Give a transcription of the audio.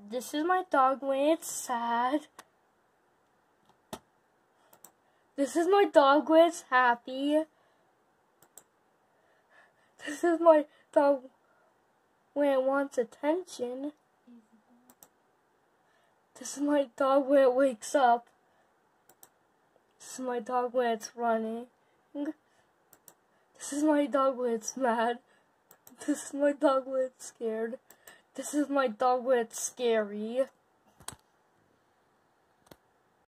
This is my dog when it's sad. This is my dog when it's happy. This is my dog when it wants attention. This is my dog when it wakes up. This is my dog when it's running. This is my dog when it's mad. This is my dog when it's scared. This is my dog when it's scary.